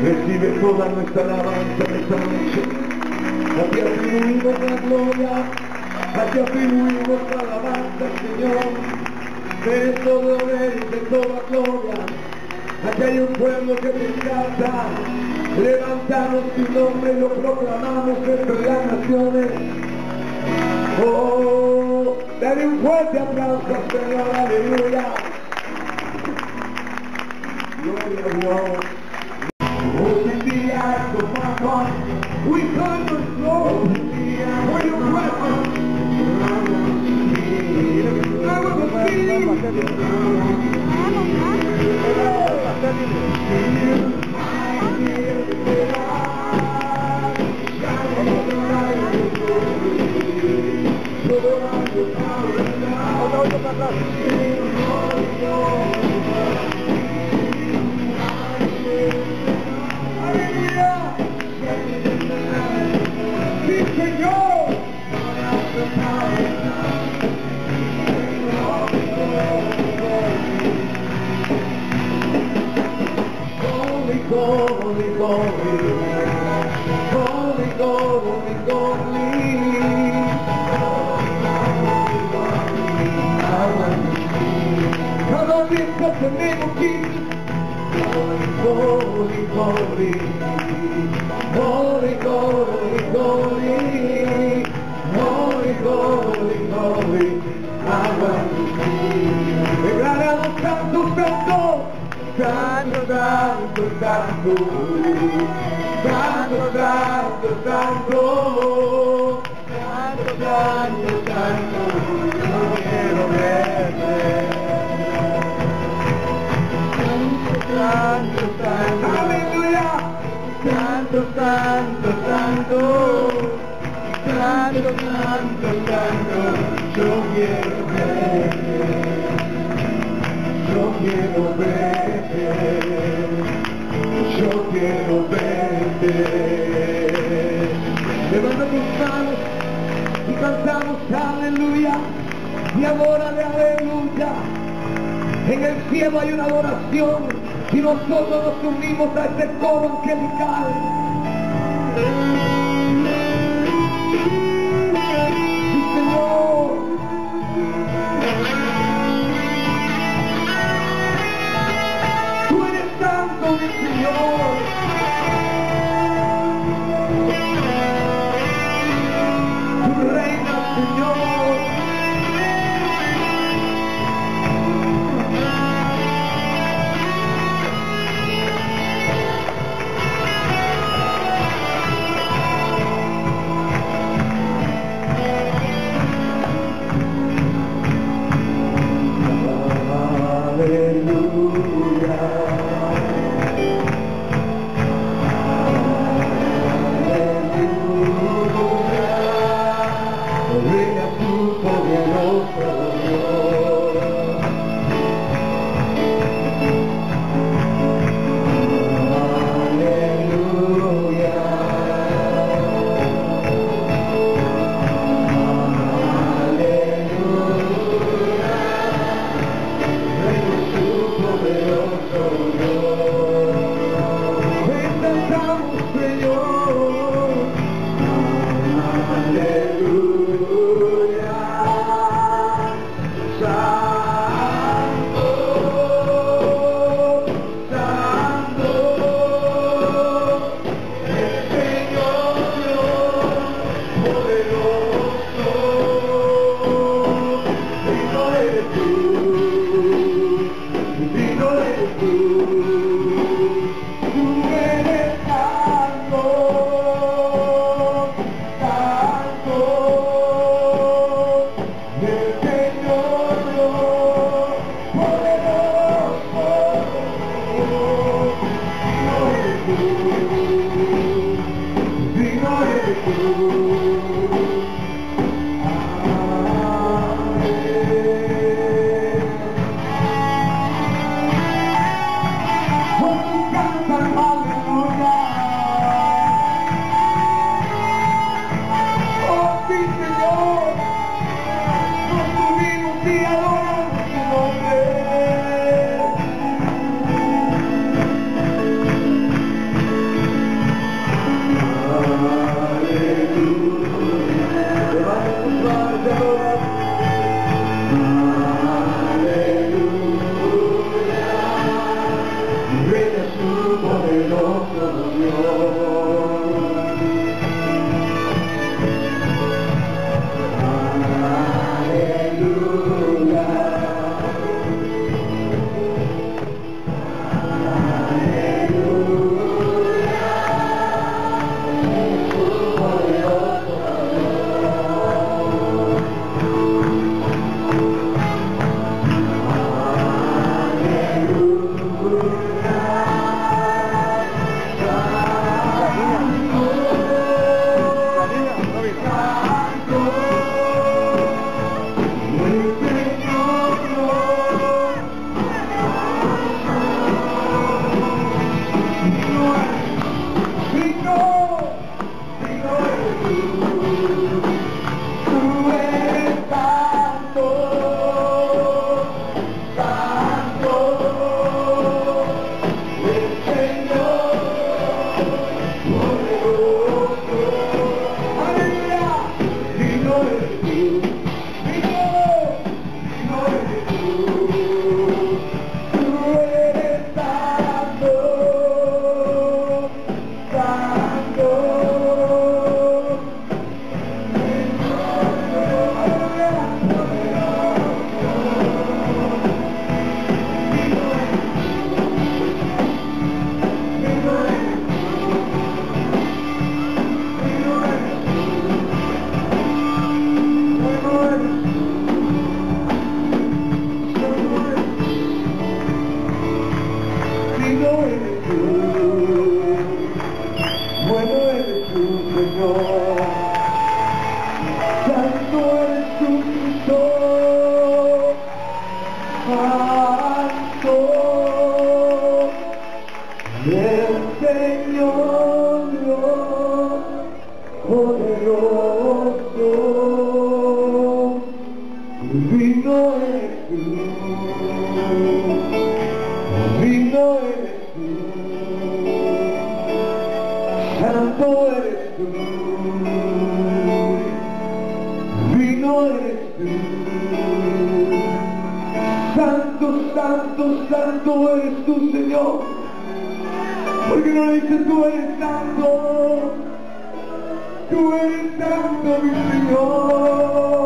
Recibe toda nuestra alabanza en esta noche. A ti atribuimos la gloria, a ti atribuimos la alabanza, Señor. Eres todo de toda gloria. Aquí hay un pueblo que te encanta. Levantamos tu nombre y lo proclamamos entre las naciones. Oh, dale un fuerte aplauso al Señor, aleluya. Gloria a Dios. Oh, in the eyes of my heart, we come to flow for your presence. I will see you. The name of Jesus. Holy, holy, holy, holy, holy, holy, holy, holy, holy, I want to see. Declaramos santo, santo, santo, santo, santo, santo, santo, santo, santo, santo, santo, yo quiero verte. Santo, santo, aleluya, santo, santo, santo, santo, santo, santo, yo quiero verte, yo quiero verte, yo quiero verte. Levanta tus manos y cantamos aleluya, y adórale aleluya. En el cielo hay una adoración y nosotros nos unimos a este coro angelical. Sí, Señor. Tú eres santo, mi Señor. Tú reinas, Señor. Dios poderoso, divino eres tú, divino eres tú, santo eres tú, divino eres tú, santo, santo, santo eres tú, Señor. Porque no dices tú eres santo, mi Señor.